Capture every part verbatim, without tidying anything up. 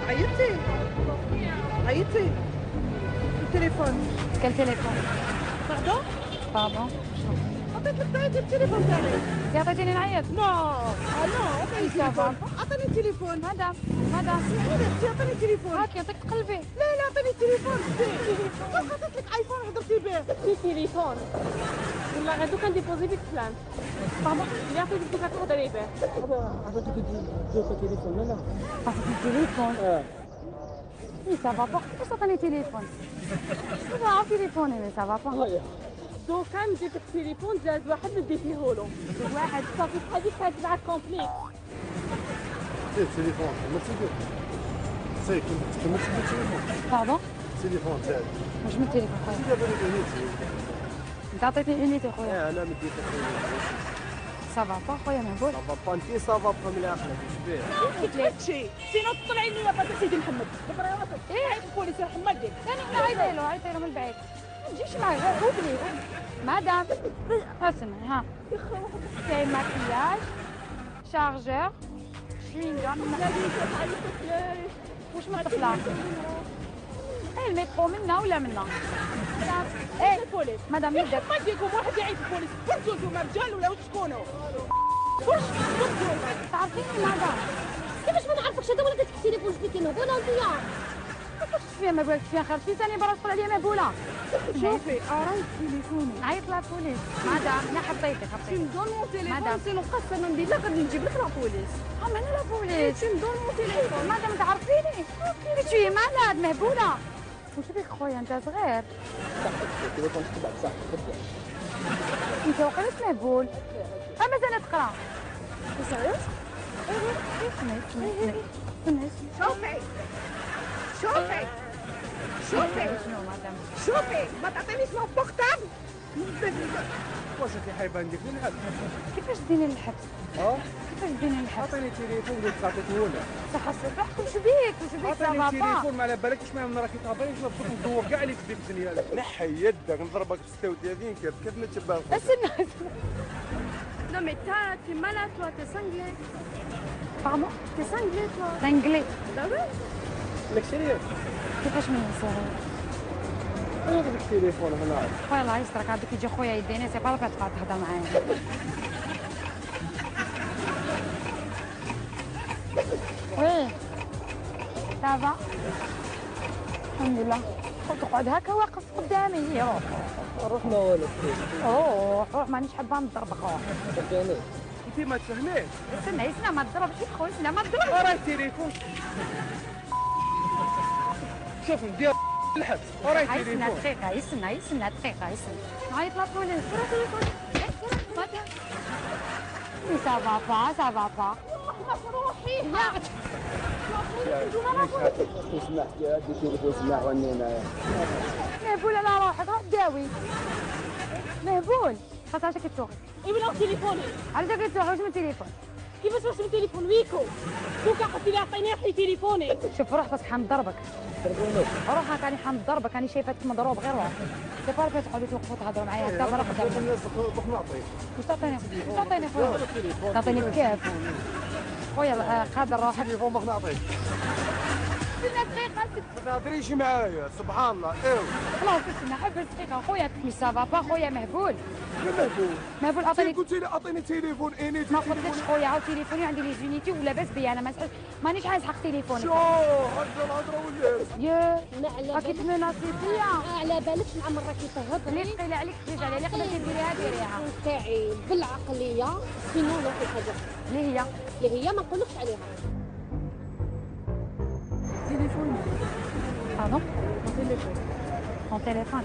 عيطتي عيطتي التليفون. Quel téléphone? باردون Pardon. عطيت لك تعيطي التليفون تاعي. انت عطيتيني نعيط. نو اه نو عطيني التليفون. عطيني التليفون. مدام مدام سمعيني اختي عطيني التليفون. هاك يعطيك قلبي. لا لا عطيني التليفون. عطيت لك ايفون هضرتي به. في تليفون ولا غادو كنديبوزي فيك فلان. Pardon. اللي عطيتك دوك كتهضري به. عطيتك دوك تليفون لا لا. عطيتني التليفون. اه اي سافا با. واش عطاني تليفون؟ لا تليفوني مي سافا با. هيا دوكا نديك التليفون زاد واحد ندي فيه له واحد صافي هذيك كتبع كومبليت. سي تليفون كمل تيدير سي كمل تيدير تليفون Pardon. تليفون زاد واش من التليفون خويا؟ دابا لي انت عطيتني اونيتي خويا. اه انا مديت سافا با خويا مهبول. صافا با انت صافا با من الاخر واش بيه قلت لك شي سينو تطلعي لي لابا سيدي محمد. دابا راه راسك. ايه عيط البوليس راه حماك ديك. ثاني عيطي له عيطي له من بعيد. ما تجيش معايا غير اوبلي. مدام اسمعي ها. كاين ماكياج شارجور شوينغام. واش من طفله؟ ايه الميترو منا ولا منا؟ ايه البوليس. مدام يدك. حماك ديكم واحد يعيط البوليس. برزوا نتوما رجال ولا واش تكونوا؟ واش برزوا؟ تعرفيني مدام كيفاش ما نعرفكش هذا ولا كتك التليفون شنو كاين هنا انت كيفاش فيها ما بالك فيها خير في ثاني برا تقول عليا مهبوله. شوفي اراي تليفوني. نعيط للبوليس. مدام لا حطيتي تي حطيتي. مدون مون تليفون مدام. سينو قسما بالله غادي نجيب لك لابوليس. ها من لابوليس. تي مدون مون تليفون. مدام تعرفيني كي شويه مالاد مهبوله. واش بيك خويا انت صغير؟ التليفون تبع صح انت وقيلت مهبول. ها مازال تقرا. سيريوس؟ اسمعي اسمعي اسمعي. شوفي شوفي شوفي شنو مدام؟ شوفي ما تعطينيش مون بورتابل. واش انت حايبه ندير فين الحبس كيفاش ديني للحبس؟ اه كيفاش ديني للحبس؟ عطيني تليفون قلت عطيته لك صح الصباح واش بيك واش بيك عطيني سافا تليفون ما على بالك واش معايا من راكي تعبرني واش نبقى ندور كاع اللي في الدنيا نحي يدك نضربك ب ستة وثلاثين كيف كيف ما تشبه استنى Non mais t'as- t'es malade toi, t'es cinglé. باردون T'es cinglé toi. انجلي. Bah ouais. لك سيريوس كيفاش من صغير؟ خذ التليفون هنا خويا الله يسترك عندك يجي خويا يديني سي با لا تبقى تهضر معايا. وي سافا الحمد لله. تقعد هكا واقف قدامي. روح روح ما والو روح روح مانيش حابه نضربك روح. صدقني انت ما تفهميش استنى استنى ما تضربش خويا استنى ما تضربش. راه التليفون شوف ندير الحبس راه استنى التليفون دقيقة استنى استنى دقيقة استنى. نعيط للبوليس. سافا با سافا با. روحي. اسمح يا هادي التليفون اسمح ونينا مهبول على روحك روح داوي. مهبول خاطر عشان كتسوقي. يبلاو تليفوني. علاش كتسوقي واش من التليفون؟ كيفاش واش من تليفون ويكو. دوكا قلت لي عطيني حي تليفوني. شوف روح بس حنضربك. روح هاك راني حنضربك راني شايفاك مضروب غير روح. سي با الفات تقعدوا توقفوا تهضروا معايا حتى برا قدامك. دوك نعطيك واش تعطيني؟ واش تعطيني خويا؟ تعطيني بكاف. خويا قادر روحك. التليفون باغي نعطيك استنى دقيقة ما تهضريش معايا سبحان الله ايوا خلاص استنى حبس دقيقة خويا تكمل سافا با خويا مهبول. مهبول مهبول انت عطيني. قلتي لي اعطيني تليفون انيت ما قلتلكش خويا عاود تليفوني عندي لي جونيتي ولا باس بيا انا ما نسألش مانيش عايز حق تليفونك. شو هكا الهضره ولا يا ما على راكي بالك تمناصي فيا. على بالك مع مرة كي اللي تهضري ثقيله عليك تخرج عليها اللي قدرتي ديريها ديريها. تاعي بالعقلية سينو نروحو حاجة اللي هي اللي هي ما نقولكش عليها. تليفوني. باردون تليفون. ton téléphone.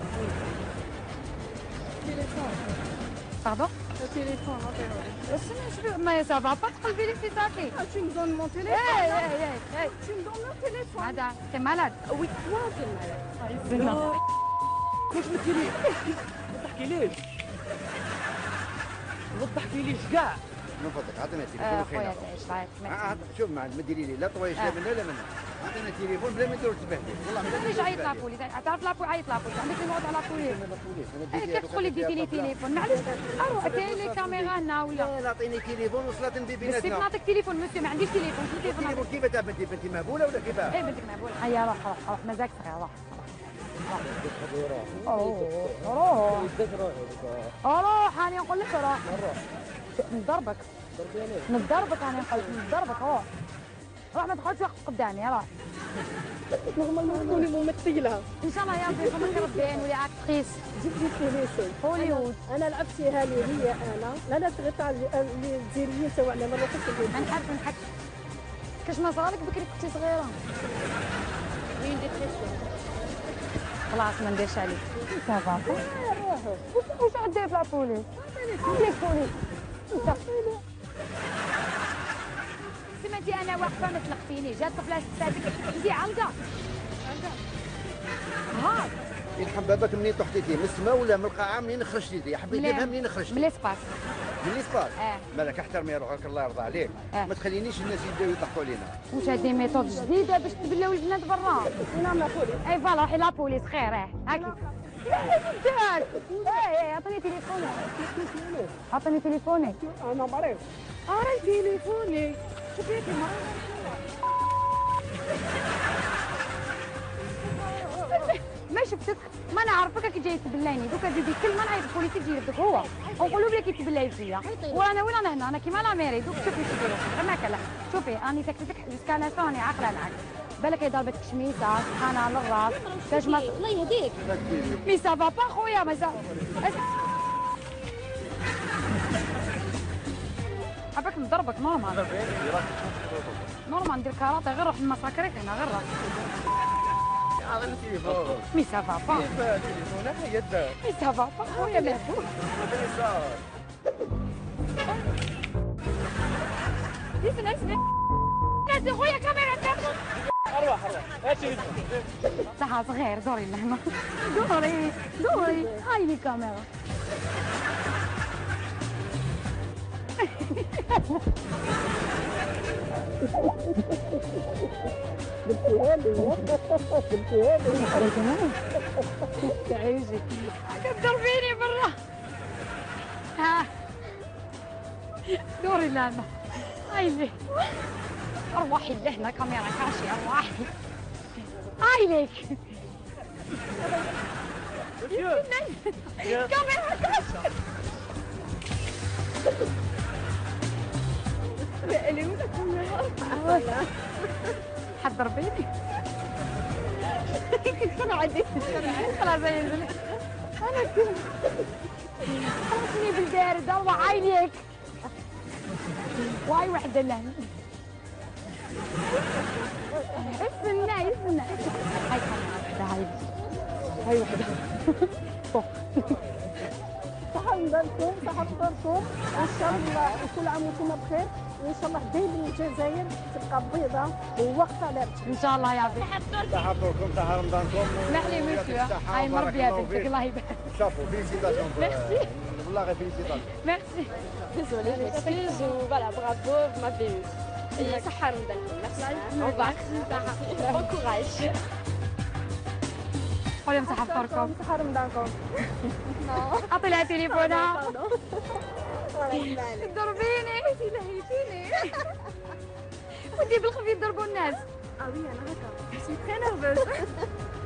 تليفون. باردون تليفون عطيهولي. استنى شوف ما سافا با تقلبي لي في ساكي. Tu me donnes mon اي téléphone. اي اي Tu me donnes mon téléphone. هذا سي مالاد. Oui, toi t'es malade. بالله واش ما تحكيليش ما تحكيليش ما تحكيليش كاع من فضلك عطينا آه، تليفون خويا خينا. تعيش الله يسلمك. آه، شوف ما ما ديري لي لا طويش لا آه. منا لا منا. عطينا تليفون بلا ما نديرو تبهدل والله ما ليش عيط لابوليس؟ تعرف لابوليس عيط لابوليس عندك الموت على لابوليس. كيف تقول لي ديتي لي تليفون؟ معليش اروح كاين لي كاميرا هنا ولا لا اعطيني تليفون وصلت ندي بس كيف بيناتنا. نعطيك تليفون مسيو ما عنديش تليفون شنو تليفون تليفون نعطيك؟ كيف تاع بنتي بنتي مهبوله ولا كيفاه؟ ايه بنتك مهبوله هيا روح روح روح مزاج صغير روح روح روح روح هاني نقول لك روح نضربك نضربك هاني نقول لك نضربك روح روح ما تدخلش وقت قدامي روح نورمالمون تكوني ممثله. ان شاء الله يا ربي يخليك ربي ولي اكتريس جبتي تونسي. هوليوود انا لعبتيها لي هي انا لا لا تغطى على الجزائريين سواء ما نروحش ما نحبش ما نحبش كاش ما صارلك بكري كنتي صغيره وين ديبريسيون. خلاص ما نديرش عليك صافا واش واش غدير في لابوليس؟ ليك بوليس انت سمعتي انا واقفه ما تلقتيني جات بلاصه سادك انت علقه هاك يلحم بابك منين طحتي من السماء ولا من القاعه منين خرجتي؟ حبيت نفهم منين خرجتي؟ من ليسباس من الاسباط. اه مالك احترمي روحك الله يرضى عليك. آه. ما تخلينيش الناس يبداو يضحكوا علينا. واش هذه ميثود جديده باش تبلاو البنات برا نعم لابوليس. اي فوالا روحي لابوليس خير اه هاكي لا ايه عطيني تليفونك عطيني تليفونك انا مريض. اري تليفوني شوفي هيك ما شفتك ما نعرفك كي جاي تبلايني دوكا زيدي كل ما نعيط البوليس يجي يردك هو ونقولوا بلي كي تبلاي فيا وانا وين انا هنا انا كيما لا ميري دوك شوفي شوفي روحك غير ما كلا شوفي راني سكتتك جوسكا لا راني عاقله معاك بالك هي ضربتك شميسه سخانه على الراس كاش ما الله يهديك. مي سافا با خويا ما سا حبك نضربك نورمال نورمال ندير كاراتي غير روح نمساكريك هنا غير روح عطيني تليفون. مي سافا با كيف تليفون هي يدك. مي سافا با خويا مهبول عطيني صار. اسمع اسمع نازل خويا كاميرا تاخذ اروح اروح هاتي صح صغير دوري لهنا دوري دوري هاي لي كاميرا تعيشي كتضربيني برا ها دوري لهنا هاي لي ارواحي لهنا كاميرا كاشي ارواحي هاي ليك كاميرا كاشي حتضربيني كنت انا عديت خلاص ينزل انا كنت خلصني بالبارد اروح عينيك واي وحده لهنا استنى استنى هاي كاميرا هاي هاي وحده صحة نضركم صحة نضركم ان شاء الله كل عام وانتم بخير وان شاء الله دائما الجزائر تبقى بيضاء ووقفه على رجلك. ان شاء الله يا بي صحة فطوركم صحة رمضانكم. اسمح لي مسيو هاي مربيه بنتك الله يبارك شابو فيليسيتاسيون. Merci. والله غير فيليسيتاسيون. ميرسي Désolée, je m'excuse ou voilà, bravo, vous m'avez eu. Et صحة رمضانكم. Merci. Au revoir. Bon courage. قولي مسحة فطوركم صحة رمضانكم. اعطي لها تليفونها ضربيني ودي بالخفيف ضربوا الناس Ah oui, انا هكا. Je suis très nerveuse.